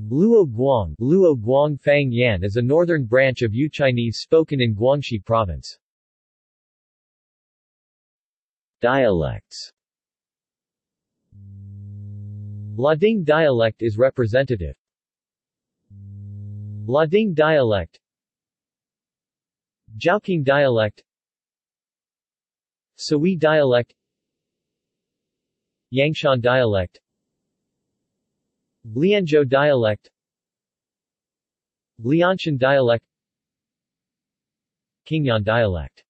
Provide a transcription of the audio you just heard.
Luo Guang Fang Yan is a northern branch of Yu Chinese spoken in Guangxi Province. Dialects. Lading dialect is representative. Lading dialect, Zhaoqing dialect, Sawi dialect, Yangshan dialect, Lianzhou dialect, Lianshan dialect, Qingyan dialect.